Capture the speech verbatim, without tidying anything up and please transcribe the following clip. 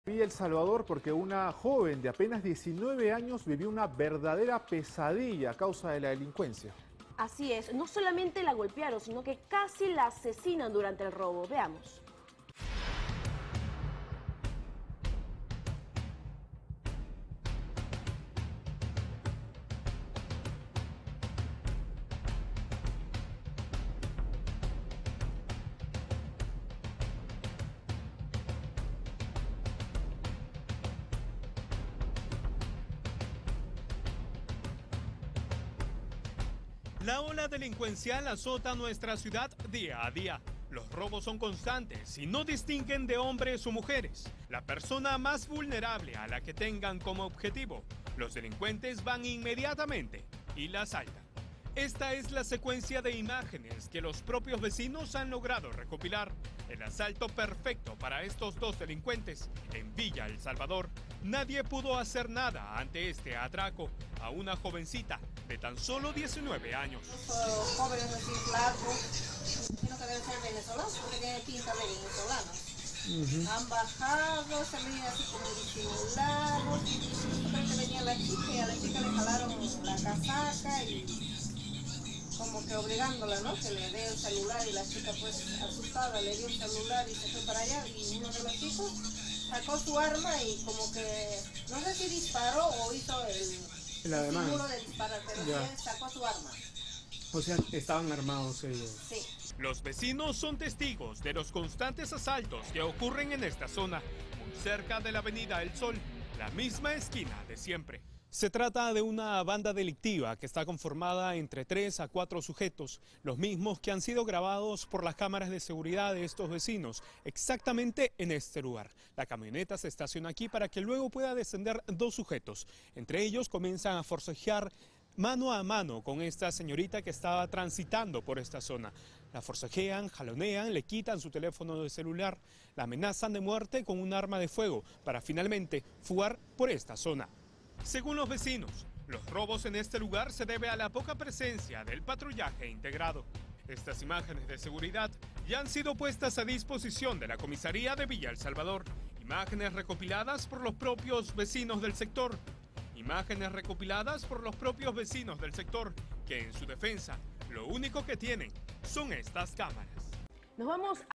Villa El Salvador porque una joven de apenas diecinueve años vivió una verdadera pesadilla a causa de la delincuencia. Así es, no solamente la golpearon, sino que casi la asesinan durante el robo. Veamos. La ola delincuencial azota nuestra ciudad día a día. Los robos son constantes y no distinguen de hombres o mujeres. La persona más vulnerable a la que tengan como objetivo, los delincuentes van inmediatamente y la asaltan. Esta es la secuencia de imágenes que los propios vecinos han logrado recopilar. El asalto perfecto para estos dos delincuentes en Villa El Salvador. Nadie pudo hacer nada ante este atraco a una jovencita de tan solo diecinueve años. Los jóvenes así flacos, imagino que deben ser venezolanos porque tienen pinta de venezolanos. Uh-huh. Han bajado, se venían así como disimulados. Creo que venía la chica y a la chica le jalaron la casaca y como que obligándola, ¿no? Que le dé el celular y la chica pues asustada le dio el celular y se fue para allá y uno de los chicos sacó su arma y como que no sé si disparó o hizo el... La el demanda. de disparar, pero sí él sacó su arma. O sea, estaban armados ellos. Sí. Los vecinos son testigos de los constantes asaltos que ocurren en esta zona, muy cerca de la avenida El Sol, la misma esquina de siempre. Se trata de una banda delictiva que está conformada entre tres a cuatro sujetos, los mismos que han sido grabados por las cámaras de seguridad de estos vecinos, exactamente en este lugar. La camioneta se estaciona aquí para que luego pueda descender dos sujetos. Entre ellos comienzan a forcejear mano a mano con esta señorita que estaba transitando por esta zona. La forcejean, jalonean, le quitan su teléfono de celular, la amenazan de muerte con un arma de fuego para finalmente fugar por esta zona. Según los vecinos, los robos en este lugar se debe a la poca presencia del patrullaje integrado. Estas imágenes de seguridad ya han sido puestas a disposición de la comisaría de Villa El Salvador. Imágenes recopiladas por los propios vecinos del sector. Imágenes recopiladas por los propios vecinos del sector, que en su defensa, lo único que tienen son estas cámaras. Nos vamos